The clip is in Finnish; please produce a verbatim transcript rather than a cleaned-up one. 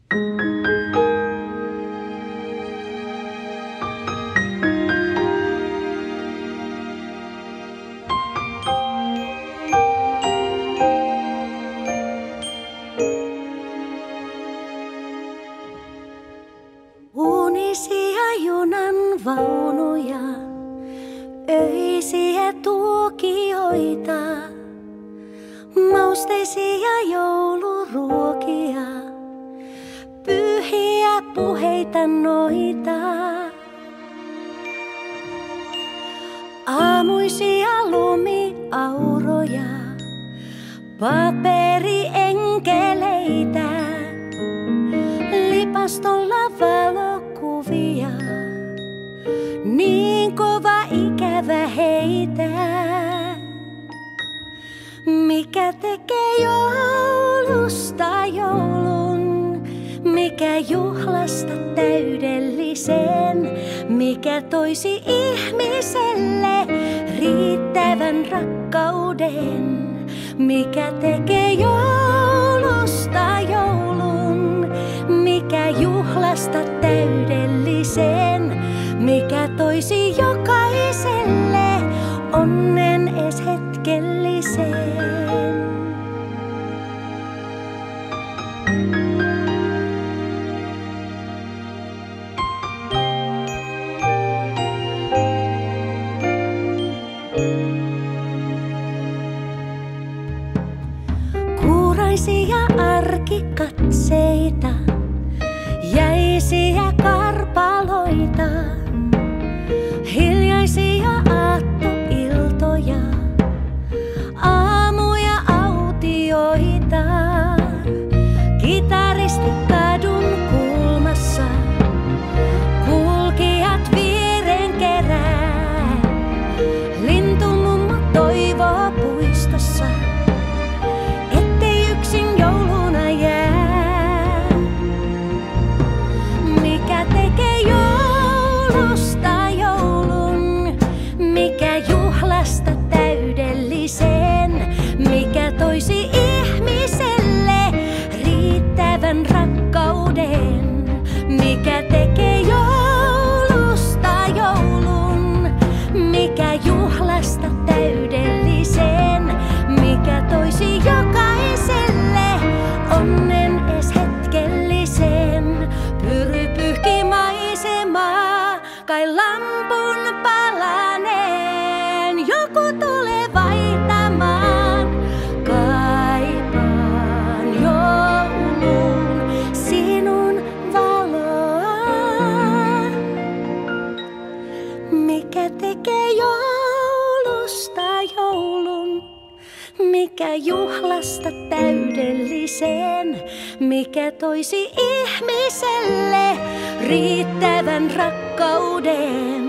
Unisia junan vaunuja, öisiä tuokioita, mausteisia jouluruokia, pyhiä puheita noita. Aamuisia lumiauroja, paperienkeleitä, lipastolla valokuvia, niin kova ikävä heitä. Mikä tekee joulusta joulun, mikä juhlasta täydellisen, mikä toisi ihmiselle riittävän rakkauden. Mikä tekee joulusta joulun, mikä juhlasta täydellisen, mikä toisi jokaiselle onnen ees hetkellisen. Kuuraisia arkikatseita, jäisiä karpaloita, hiljaisia aattoiltoja, aamuja autioita, kitaristi kadun kulmassa, kulkijat vieren kerää, lintumummo toivoo puistossa, ettei yksin jouluna jää. Mikä tekee joulusta joulun, mikä juhlasta täydellisen, mikä toisi ihmiselle riittävän rakkauden. Mikä tekee joulusta joulun, mikä juhlasta täydellisen, mikä toisi jokaiselle onnen ees hetkellisen. Pyry pyyhki maisemaa, kai lampun palaneen, joku tulee vaihtamaan. Kaipaan joulun sinun valoa. Mikä tekee joulusta joulun, mikä juhlasta täydellisen, mikä toisi ihmiselle riittävän rakkauden.